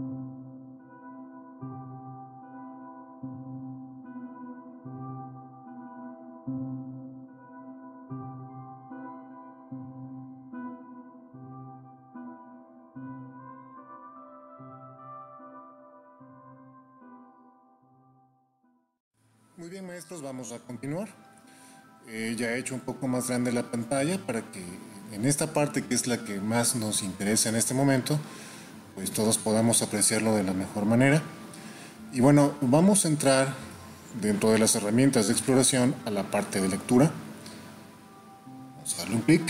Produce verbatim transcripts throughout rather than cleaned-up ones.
Muy bien, maestros, vamos a continuar. Eh, ya he hecho un poco más grande la pantalla para que en esta parte, que es la que más nos interesa en este momento, pues todos podamos apreciarlo de la mejor manera. Y bueno, vamos a entrar dentro de las herramientas de exploración a la parte de lectura. Vamos a darle un clic.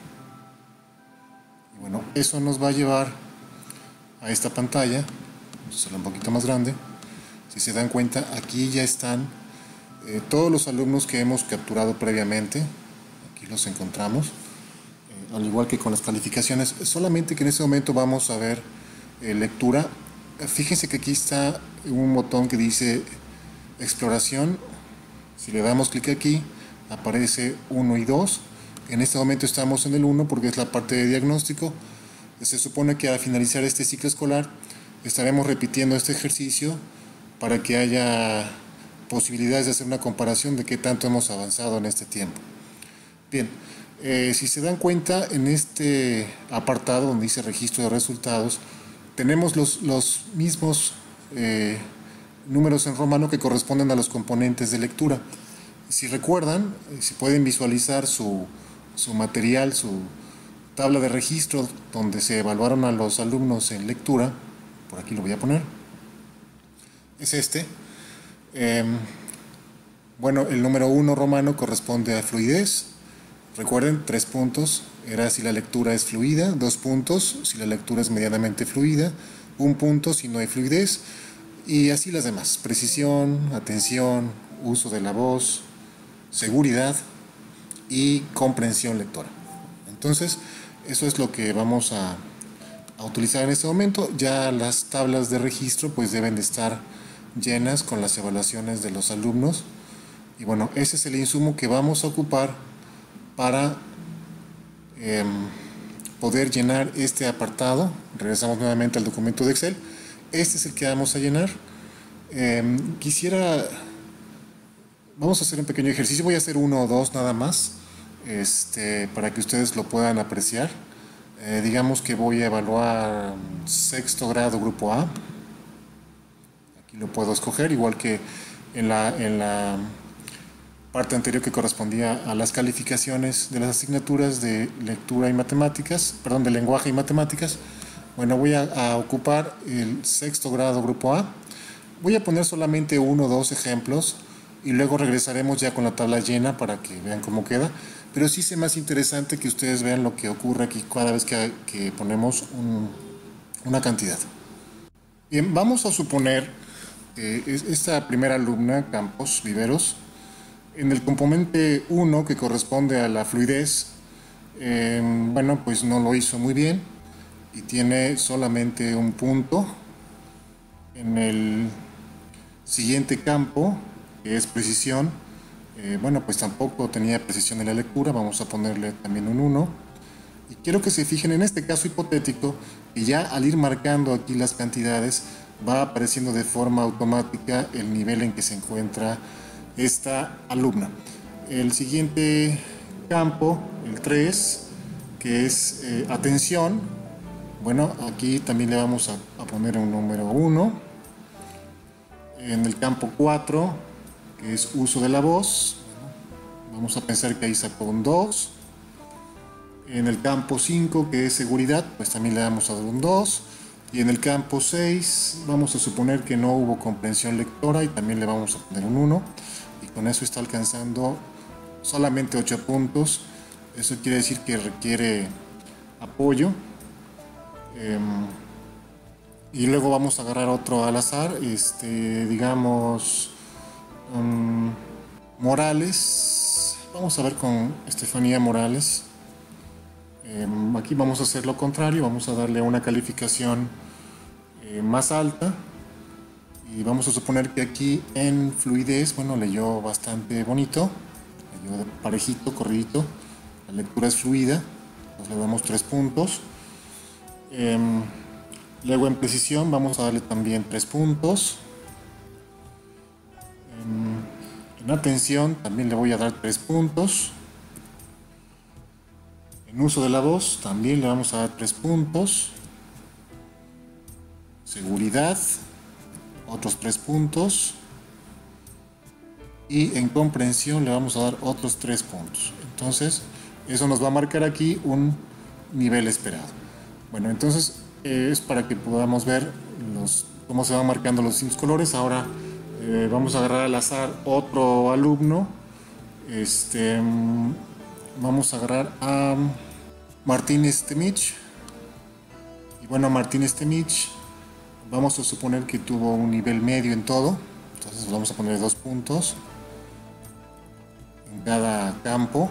Y bueno, eso nos va a llevar a esta pantalla. Vamos a hacerla un poquito más grande. Si se dan cuenta, aquí ya están eh, todos los alumnos que hemos capturado previamente. Aquí los encontramos. Eh, al igual que con las calificaciones, solamente que en este momento vamos a ver eh, lectura. Fíjense que aquí está un botón que dice exploración. Si le damos clic aquí, aparece uno y dos. En este momento estamos en el uno porque es la parte de diagnóstico. Se supone que al finalizar este ciclo escolar estaremos repitiendo este ejercicio para que haya posibilidades de hacer una comparación de qué tanto hemos avanzado en este tiempo. Bien, eh, si se dan cuenta, en este apartado donde dice registro de resultados, tenemos los, los mismos eh, números en romano que corresponden a los componentes de lectura. Si recuerdan, si pueden visualizar su, su material, su tabla de registro donde se evaluaron a los alumnos en lectura, por aquí lo voy a poner, es este. Eh, bueno, el número uno romano corresponde a fluidez. Recuerden, tres puntos era si la lectura es fluida, dos puntos si la lectura es medianamente fluida, un punto si no hay fluidez, y así las demás: precisión, atención, uso de la voz, seguridad y comprensión lectora. Entonces, eso es lo que vamos a, a utilizar en este momento. Ya las tablas de registro pues deben de estar llenas con las evaluaciones de los alumnos, y bueno, ese es el insumo que vamos a ocupar para eh, poder llenar este apartado. Regresamos nuevamente al documento de Excel. Este es el que vamos a llenar. Eh, quisiera vamos a hacer un pequeño ejercicio. Voy a hacer uno o dos nada más, este, para que ustedes lo puedan apreciar. Eh, digamos que voy a evaluar sexto grado grupo A. Aquí lo puedo escoger, igual que en la, en la parte anterior que correspondía a las calificaciones de las asignaturas de lectura y matemáticas, perdón, de lenguaje y matemáticas. Bueno, voy a, a ocupar el sexto grado grupo A. Voy a poner solamente uno o dos ejemplos y luego regresaremos ya con la tabla llena para que vean cómo queda. Pero sí es más interesante que ustedes vean lo que ocurre aquí cada vez que, que ponemos un, una cantidad. Bien, vamos a suponer que esta primera alumna, Campos Viveros, en el componente uno, que corresponde a la fluidez, eh, bueno, pues no lo hizo muy bien y tiene solamente un punto. En el siguiente campo, que es precisión, eh, bueno, pues tampoco tenía precisión en la lectura. Vamos a ponerle también un uno. Y quiero que se fijen en este caso hipotético, que ya al ir marcando aquí las cantidades va apareciendo de forma automática el nivel en que se encuentra esta alumna. El siguiente campo, el tres, que es eh, atención, bueno, aquí también le vamos a, a poner un número uno. En el campo cuatro, que es uso de la voz, vamos a pensar que ahí sacó un dos. En el campo cinco, que es seguridad, pues también le vamos a dar un dos. Y en el campo seis vamos a suponer que no hubo comprensión lectora y también le vamos a poner un uno. Y con eso está alcanzando solamente ocho puntos. Eso quiere decir que requiere apoyo. Eh, y luego vamos a agarrar otro al azar, este, digamos, um, Morales. Vamos a ver con Estefanía Morales. Eh, aquí vamos a hacer lo contrario, vamos a darle una calificación eh, más alta. Y vamos a suponer que aquí en fluidez, bueno, leyó bastante bonito, leyó parejito, corridito, la lectura es fluida, pues le damos tres puntos. Eh, Luego en precisión vamos a darle también tres puntos. En, en atención también le voy a dar tres puntos. En uso de la voz también le vamos a dar tres puntos. Seguridad, otros tres puntos. Y en comprensión le vamos a dar otros tres puntos. Entonces eso nos va a marcar aquí un nivel esperado. Bueno, entonces eh, es para que podamos ver los, cómo se van marcando los distintos colores. Ahora eh, vamos a agarrar al azar otro alumno. Este, vamos a agarrar a Martínez Temich. Y bueno, Martínez Temich, vamos a suponer que tuvo un nivel medio en todo. Entonces vamos a poner dos puntos en cada campo.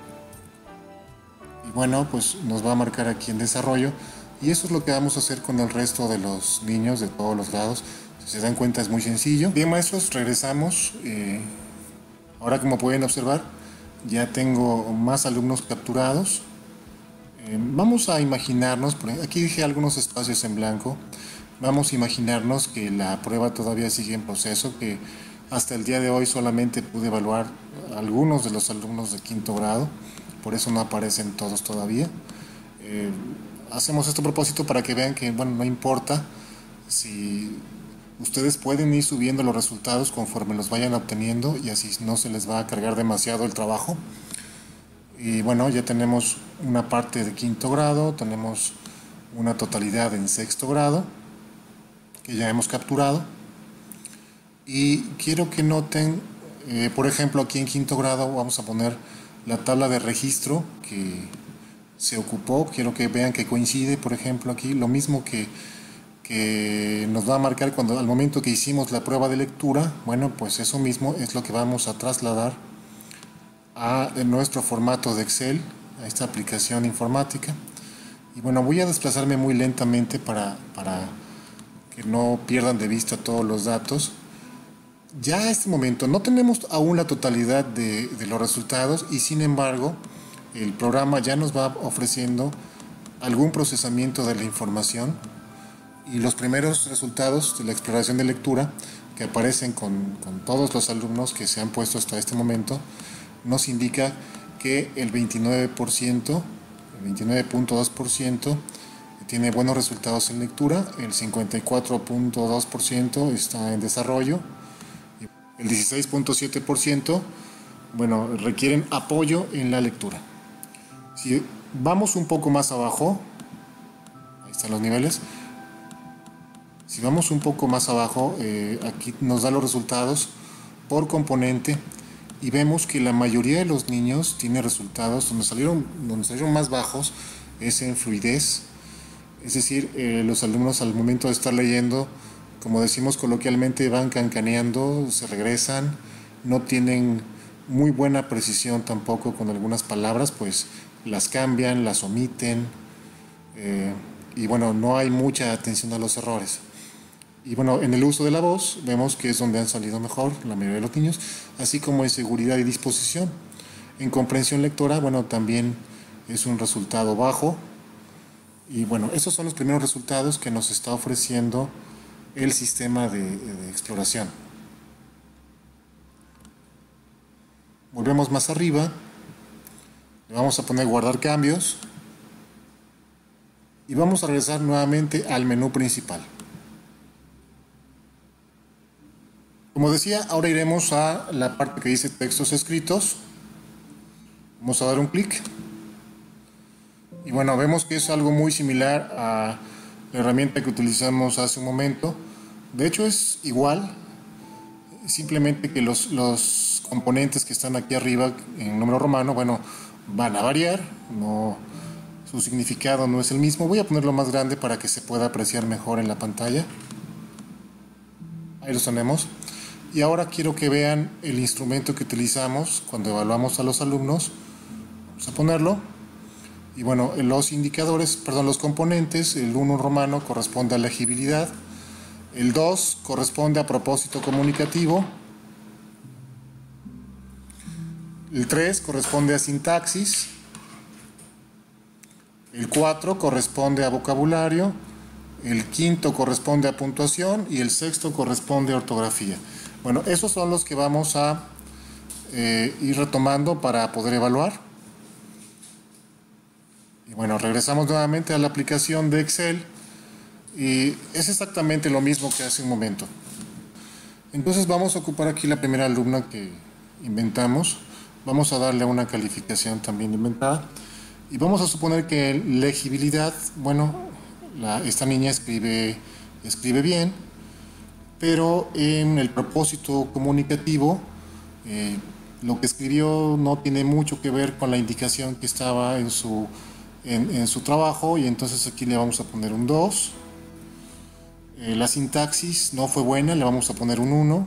Y bueno, pues nos va a marcar aquí en desarrollo. Y eso es lo que vamos a hacer con el resto de los niños de todos los grados. Si se dan cuenta es muy sencillo. Bien, maestros, regresamos. Eh, ahora, como pueden observar, ya tengo más alumnos capturados. Eh, vamos a imaginarnos, aquí dije algunos espacios en blanco. Vamos a imaginarnos que la prueba todavía sigue en proceso, que hasta el día de hoy solamente pude evaluar a algunos de los alumnos de quinto grado. Por eso no aparecen todos todavía. Eh, hacemos este propósito para que vean que, bueno, no importa si ustedes pueden ir subiendo los resultados conforme los vayan obteniendo y así no se les va a cargar demasiado el trabajo. Y bueno, ya tenemos una parte de quinto grado, tenemos una totalidad en sexto grado que ya hemos capturado. Y quiero que noten, eh, por ejemplo, aquí en quinto grado vamos a poner la tabla de registro que se ocupó. Quiero que vean que coincide, por ejemplo, aquí lo mismo que, que nos va a marcar cuando al momento que hicimos la prueba de lectura. Bueno, pues eso mismo es lo que vamos a trasladar a nuestro formato de Excel, a esta aplicación informática. Y bueno, voy a desplazarme muy lentamente para, para que no pierdan de vista todos los datos. Ya a este momento no tenemos aún la totalidad de, de los resultados y sin embargo el programa ya nos va ofreciendo algún procesamiento de la información y los primeros resultados de la exploración de lectura que aparecen con, con todos los alumnos que se han puesto hasta este momento nos indica que el veintinueve por ciento, el veintinueve punto dos por ciento tiene buenos resultados en lectura, el cincuenta y cuatro punto dos por ciento está en desarrollo, el dieciséis punto siete por ciento, bueno, requieren apoyo en la lectura. Si vamos un poco más abajo, ahí están los niveles. Si vamos un poco más abajo, eh, aquí nos da los resultados por componente y vemos que la mayoría de los niños tiene resultados donde salieron, donde salieron más bajos es en fluidez. Es decir, eh, los alumnos al momento de estar leyendo, como decimos coloquialmente, van cancaneando, se regresan, no tienen muy buena precisión tampoco con algunas palabras, pues las cambian, las omiten, eh, y bueno, no hay mucha atención a los errores. Y bueno, en el uso de la voz vemos que es donde han salido mejor la mayoría de los niños, así como en seguridad y disposición. En comprensión lectora, bueno, también es un resultado bajo. Y bueno, esos son los primeros resultados que nos está ofreciendo el sistema de, de exploración. Volvemos más arriba, le vamos a poner guardar cambios y vamos a regresar nuevamente al menú principal. Como decía, ahora iremos a la parte que dice textos escritos. Vamos a dar un clic. Y bueno, vemos que es algo muy similar a la herramienta que utilizamos hace un momento. De hecho es igual, simplemente que los, los componentes que están aquí arriba en número romano, bueno, van a variar, no, su significado no es el mismo. Voy a ponerlo más grande para que se pueda apreciar mejor en la pantalla. Ahí los tenemos. Y ahora quiero que vean el instrumento que utilizamos cuando evaluamos a los alumnos. Vamos a ponerlo. Y bueno, los indicadores, perdón, los componentes, el uno romano corresponde a legibilidad, el dos corresponde a propósito comunicativo, el tres corresponde a sintaxis, el cuatro corresponde a vocabulario, el quinto corresponde a puntuación y el sexto corresponde a ortografía. Bueno, esos son los que vamos a eh, ir retomando para poder evaluar. Y bueno, regresamos nuevamente a la aplicación de Excel y es exactamente lo mismo que hace un momento. Entonces vamos a ocupar aquí la primera alumna que inventamos. Vamos a darle una calificación también inventada. Y vamos a suponer que legibilidad, bueno, la, esta niña escribe, escribe bien, pero en el propósito comunicativo, eh, lo que escribió no tiene mucho que ver con la indicación que estaba en su, en, en su trabajo, y entonces aquí le vamos a poner un dos. Eh, la sintaxis no fue buena, le vamos a poner un uno.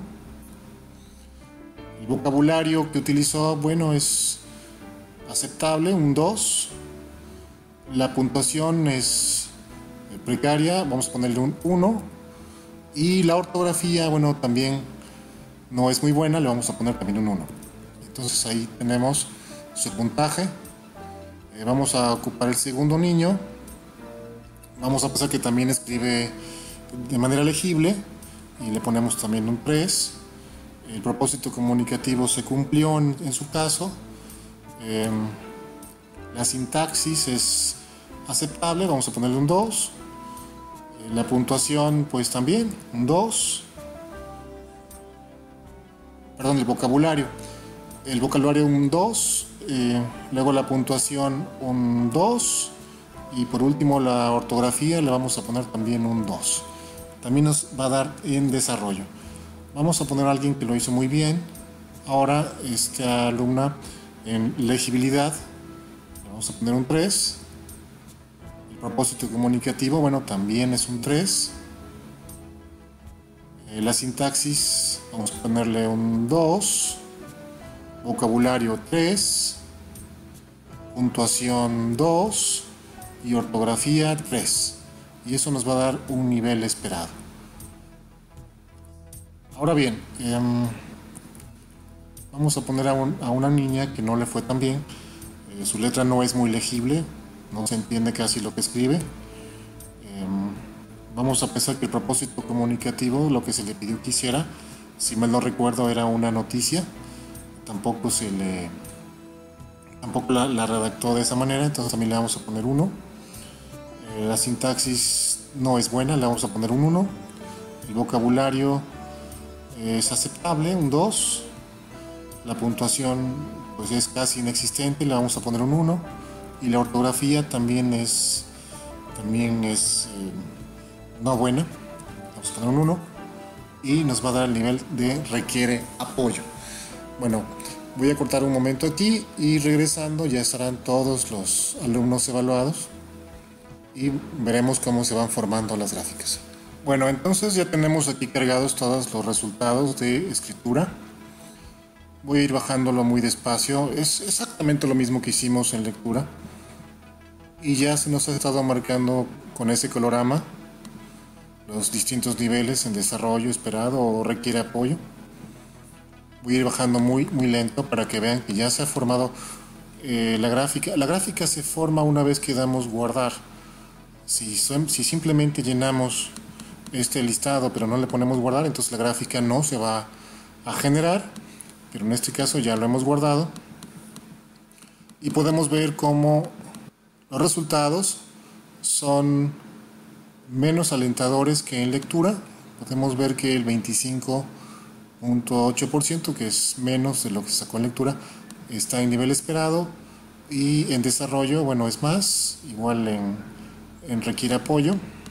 El vocabulario que utilizó, bueno, es aceptable, un dos. La puntuación es precaria, vamos a ponerle un uno. Y la ortografía, bueno, también no es muy buena, le vamos a poner también un uno. Entonces ahí tenemos su puntaje. Eh, vamos a ocupar el segundo niño. Vamos a pensar que también escribe de manera legible y le ponemos también un tres. El propósito comunicativo se cumplió en, en su caso. Eh, la sintaxis es aceptable, vamos a ponerle un dos. Eh, la puntuación pues también un dos. Perdón, el vocabulario. El vocabulario un dos. Eh, luego la puntuación un dos. Y por último la ortografía le vamos a poner también un dos. También nos va a dar en desarrollo. Vamos a poner a alguien que lo hizo muy bien. Ahora esta alumna en legibilidad le vamos a poner un tres. El propósito comunicativo, bueno, también es un tres. Eh, la sintaxis vamos a ponerle un dos. Vocabulario tres. Puntuación dos. Y ortografía tres. Y eso nos va a dar un nivel esperado. Ahora bien, eh, vamos a poner a, un, a una niña que no le fue tan bien. Eh, su letra no es muy legible, no se entiende casi lo que escribe. Eh, vamos a pensar que el propósito comunicativo, lo que se le pidió que hiciera, si mal no recuerdo, era una noticia. Tampoco se le, tampoco la, la redactó de esa manera, entonces también le vamos a poner uno. Eh, la sintaxis no es buena, le vamos a poner un uno. El vocabulario es aceptable, un dos. La puntuación pues es casi inexistente, le vamos a poner un uno. Y la ortografía también es, también es eh, no buena, vamos a poner un uno. Y nos va a dar el nivel de requiere apoyo. Bueno, voy a cortar un momento aquí y regresando ya estarán todos los alumnos evaluados y veremos cómo se van formando las gráficas. Bueno, entonces ya tenemos aquí cargados todos los resultados de escritura. Voy a ir bajándolo muy despacio. Es exactamente lo mismo que hicimos en lectura. Y ya se nos ha estado marcando con ese colorama los distintos niveles en desarrollo esperado o requiere apoyo. Voy a ir bajando muy, muy lento para que vean que ya se ha formado eh, la gráfica. La gráfica se forma una vez que damos guardar. Si, son, si simplemente llenamos este listado pero no le ponemos guardar, entonces la gráfica no se va a generar, pero en este caso ya lo hemos guardado y podemos ver cómo los resultados son menos alentadores que en lectura. Podemos ver que el veinticinco punto ocho por ciento, que es menos de lo que se sacó en lectura, está en nivel esperado, y en desarrollo, bueno, es más, igual en, en requiere apoyo.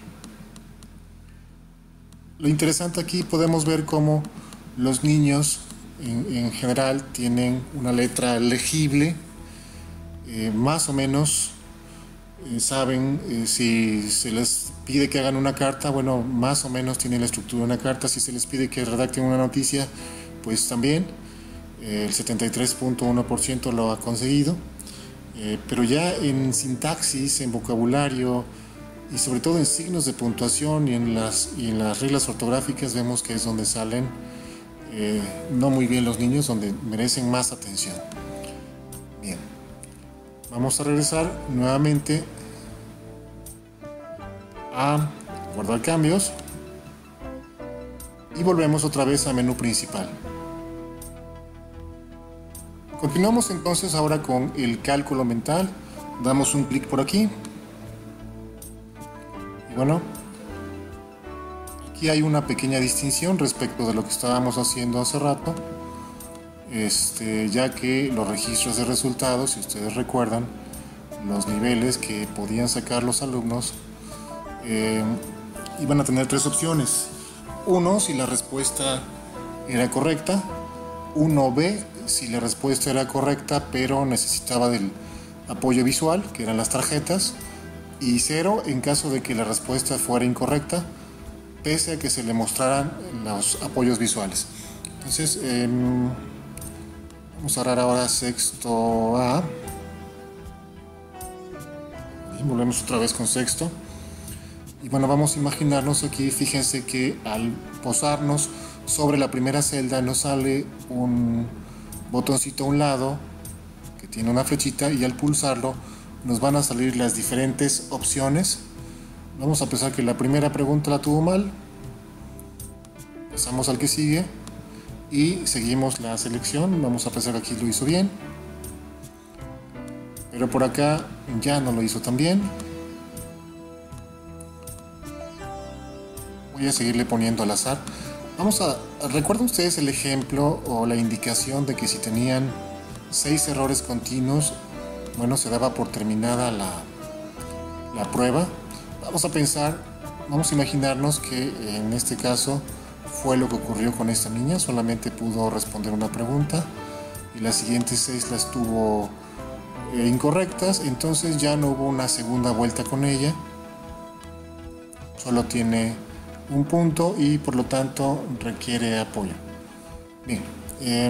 Lo interesante aquí podemos ver cómo los niños en, en general tienen una letra legible, eh, más o menos eh, saben eh, si se les pide que hagan una carta, bueno, más o menos tienen la estructura de una carta. Si se les pide que redacten una noticia, pues también eh, el setenta y tres punto uno por ciento lo ha conseguido, eh, pero ya en sintaxis, en vocabulario y sobre todo en signos de puntuación y en las, y en las reglas ortográficas vemos que es donde salen eh, no muy bien los niños, donde merecen más atención. Bien, vamos a regresar nuevamente a guardar cambios y volvemos otra vez a menú principal. Continuamos entonces ahora con el cálculo mental. Damos un clic por aquí. Y bueno, aquí hay una pequeña distinción respecto de lo que estábamos haciendo hace rato. Este, ya que los registros de resultados, si ustedes recuerdan, los niveles que podían sacar los alumnos eh, iban a tener tres opciones. Uno, si la respuesta era correcta. Uno B, si la respuesta era correcta pero necesitaba del apoyo visual, que eran las tarjetas. Y cero, en caso de que la respuesta fuera incorrecta, pese a que se le mostraran los apoyos visuales. Entonces, eh, vamos a agarrar ahora sexto A. Y volvemos otra vez con sexto. Y bueno, vamos a imaginarnos aquí, fíjense que al posarnos sobre la primera celda nos sale un botoncito a un lado que tiene una flechita, y al pulsarlo nos van a salir las diferentes opciones. Vamos a pensar que la primera pregunta la tuvo mal. Pasamos al que sigue y seguimos la selección. Vamos a pensar que aquí lo hizo bien, pero por acá ya no lo hizo tan bien. Voy a seguirle poniendo al azar. Vamos a... ¿Recuerdan ustedes el ejemplo o la indicación de que si tenían seis errores continuos, bueno, se daba por terminada la, la prueba? Vamos a pensar, vamos a imaginarnos que en este caso fue lo que ocurrió con esta niña. Solamente pudo responder una pregunta y las siguientes seis las tuvo eh, incorrectas. Entonces ya no hubo una segunda vuelta con ella. Solo tiene un punto y por lo tanto requiere apoyo. Bien, eh,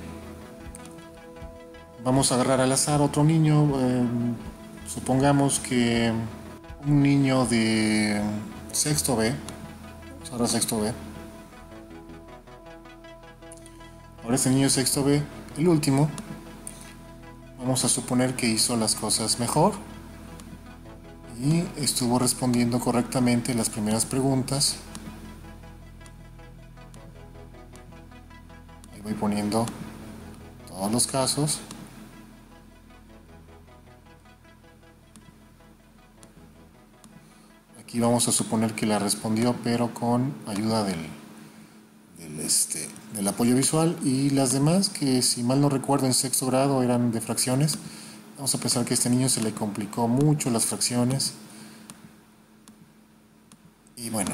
vamos a agarrar al azar otro niño. Eh, supongamos que un niño de sexto B. Ahora sexto B. Ahora este niño sexto B, el último, vamos a suponer que hizo las cosas mejor y estuvo respondiendo correctamente las primeras preguntas. Ahí voy poniendo todos los casos. Aquí vamos a suponer que la respondió, pero con ayuda del, del, este, del apoyo visual. Y las demás, que si mal no recuerdo en sexto grado eran de fracciones, vamos a pensar que a este niño se le complicó mucho las fracciones. Y bueno,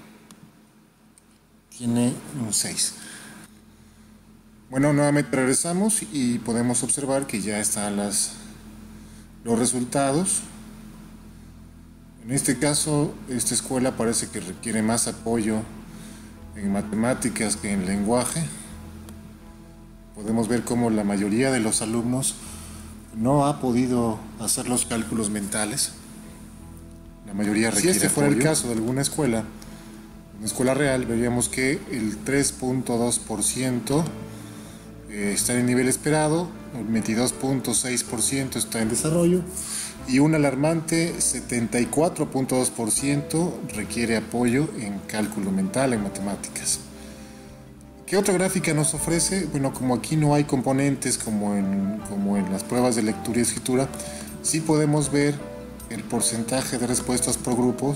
tiene un seis. Bueno, nuevamente regresamos y podemos observar que ya están las, los resultados. En este caso, esta escuela parece que requiere más apoyo en matemáticas que en lenguaje. Podemos ver cómo la mayoría de los alumnos no ha podido hacer los cálculos mentales. La mayoría requiere apoyo. Si este fuera el caso de alguna escuela, una escuela real, veríamos que el tres punto dos por ciento está en nivel esperado, el veintidós punto seis por ciento está en desarrollo y un alarmante setenta y cuatro punto dos por ciento requiere apoyo en cálculo mental, en matemáticas. ¿Qué otra gráfica nos ofrece? Bueno, como aquí no hay componentes como en, como en las pruebas de lectura y escritura, sí podemos ver el porcentaje de respuestas por grupos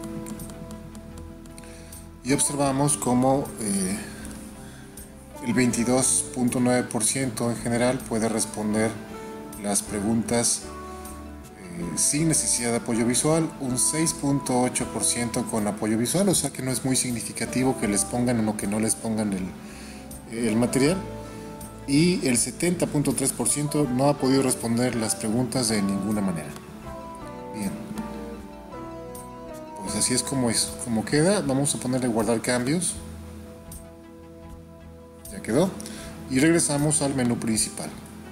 y observamos como eh, el veintidós punto nueve por ciento en general puede responder las preguntas eh, sin necesidad de apoyo visual, un seis punto ocho por ciento con apoyo visual, o sea que no es muy significativo que les pongan o que no les pongan el, el material, y el setenta punto tres por ciento no ha podido responder las preguntas de ninguna manera. Bien, pues así es como es, como queda. Vamos a ponerle guardar cambios. Ya quedó. Y regresamos al menú principal.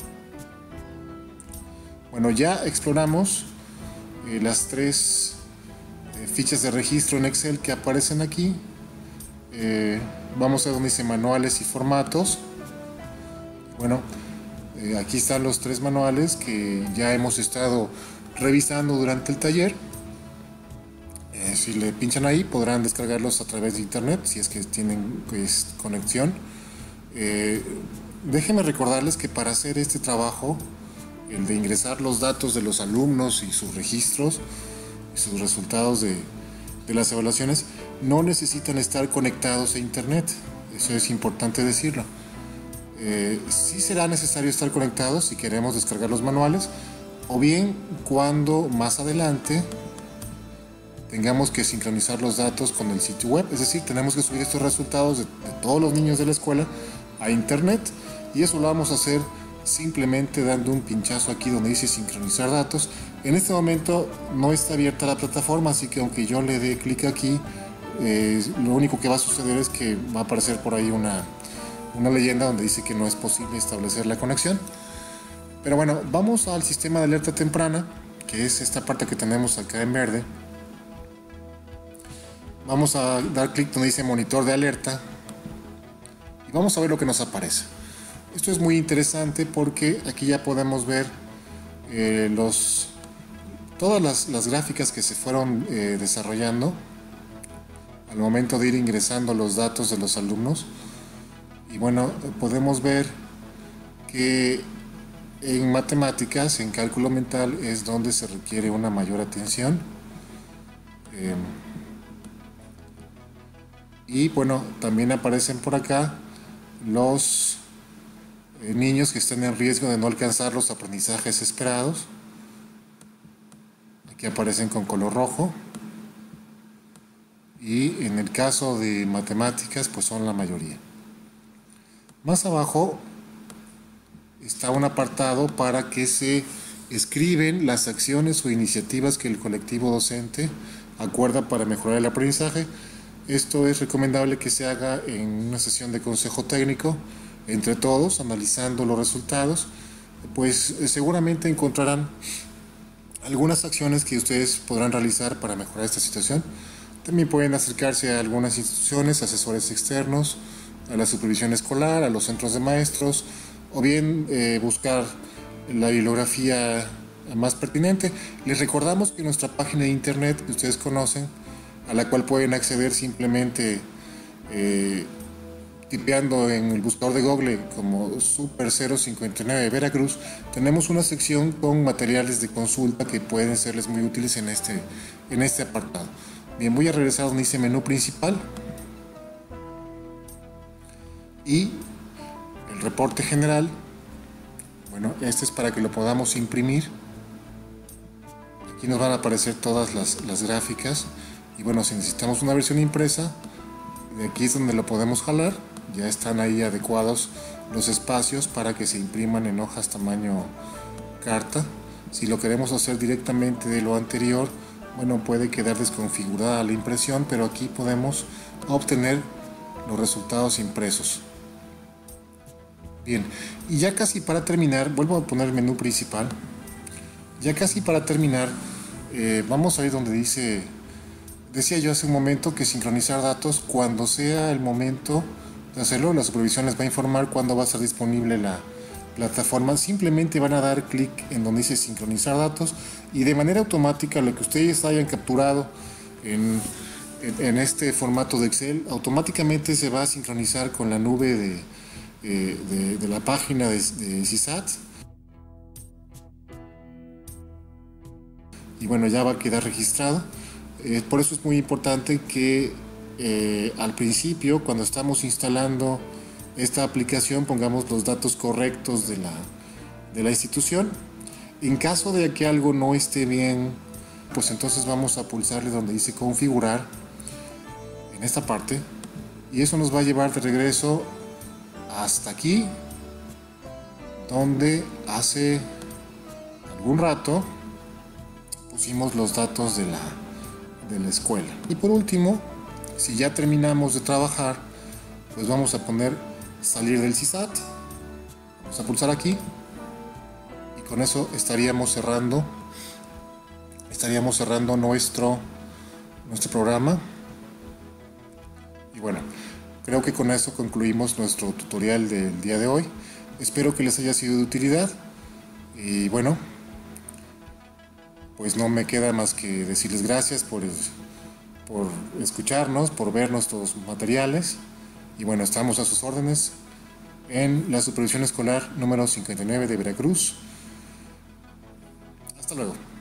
Bueno, ya exploramos eh, las tres eh, fichas de registro en Excel que aparecen aquí. Eh, vamos a donde dice manuales y formatos. Bueno, eh, aquí están los tres manuales que ya hemos estado revisando durante el taller. Eh, si le pinchan ahí podrán descargarlos a través de internet si es que tienen pues, conexión. Eh, déjenme recordarles que para hacer este trabajo, el de ingresar los datos de los alumnos y sus registros y sus resultados de, de las evaluaciones, no necesitan estar conectados a internet. Eso es importante decirlo. Eh, sí será necesario estar conectados si queremos descargar los manuales, o bien cuando más adelante tengamos que sincronizar los datos con el sitio web, es decir, tenemos que subir estos resultados de, de todos los niños de la escuela a internet, y eso lo vamos a hacer simplemente dando un pinchazo aquí donde dice sincronizar datos. En este momento no está abierta la plataforma, así que aunque yo le dé clic aquí, eh, lo único que va a suceder es que va a aparecer por ahí una, una leyenda donde dice que no es posible establecer la conexión. Pero bueno, vamos al sistema de alerta temprana, que es esta parte que tenemos acá en verde. Vamos a dar clic donde dice monitor de alerta y vamos a ver lo que nos aparece. Esto es muy interesante porque aquí ya podemos ver eh, los, todas las, las gráficas que se fueron eh, desarrollando al momento de ir ingresando los datos de los alumnos. Y bueno, podemos ver que en matemáticas, en cálculo mental, es donde se requiere una mayor atención. Eh, y bueno, también aparecen por acá los eh, niños que están en riesgo de no alcanzar los aprendizajes esperados. Aquí aparecen con color rojo. Y en el caso de matemáticas, pues son la mayoría. Más abajo está un apartado para que se escriben las acciones o iniciativas que el colectivo docente acuerda para mejorar el aprendizaje. Esto es recomendable que se haga en una sesión de consejo técnico entre todos, analizando los resultados. Pues seguramente encontrarán algunas acciones que ustedes podrán realizar para mejorar esta situación. También pueden acercarse a algunas instituciones, asesores externos, a la supervisión escolar, a los centros de maestros, o bien eh, buscar la bibliografía más pertinente. Les recordamos que nuestra página de internet que ustedes conocen, a la cual pueden acceder simplemente eh, tipeando en el buscador de Google como Super cero cincuenta y nueve Veracruz, tenemos una sección con materiales de consulta que pueden serles muy útiles en este, en este apartado. Bien, voy a regresar donde dice menú principal y el reporte general. Bueno, este es para que lo podamos imprimir. Aquí nos van a aparecer todas las, las gráficas. Y bueno, si necesitamos una versión impresa, de aquí es donde lo podemos jalar. Ya están ahí adecuados los espacios para que se impriman en hojas tamaño carta. Si lo queremos hacer directamente de lo anterior, bueno, puede quedar desconfigurada la impresión, pero aquí podemos obtener los resultados impresos. Bien, y ya casi para terminar, vuelvo a poner el menú principal. Ya casi para terminar, eh, vamos a ir donde dice, decía yo hace un momento que sincronizar datos, cuando sea el momento de hacerlo, la supervisión les va a informar cuándo va a estar disponible la plataforma. Simplemente van a dar clic en donde dice sincronizar datos y de manera automática lo que ustedes hayan capturado en, en, en este formato de Excel, automáticamente se va a sincronizar con la nube de Eh, de, de la página de, de CISAT, y bueno, ya va a quedar registrado. Eh, por eso es muy importante que eh, al principio, cuando estamos instalando esta aplicación, pongamos los datos correctos de la, de la institución. En caso de que algo no esté bien, pues entonces vamos a pulsarle donde dice configurar en esta parte, y eso nos va a llevar de regreso hasta aquí, donde hace algún rato pusimos los datos de la, de la escuela. Y por último, si ya terminamos de trabajar, pues vamos a poner salir del CISAT. Vamos a pulsar aquí y con eso estaríamos cerrando estaríamos cerrando nuestro nuestro programa. Y bueno, creo que con eso concluimos nuestro tutorial del día de hoy. Espero que les haya sido de utilidad. Y bueno, pues no me queda más que decirles gracias por, por escucharnos, por ver nuestros materiales. Y bueno, estamos a sus órdenes en la Supervisión Escolar número cincuenta y nueve de Veracruz. Hasta luego.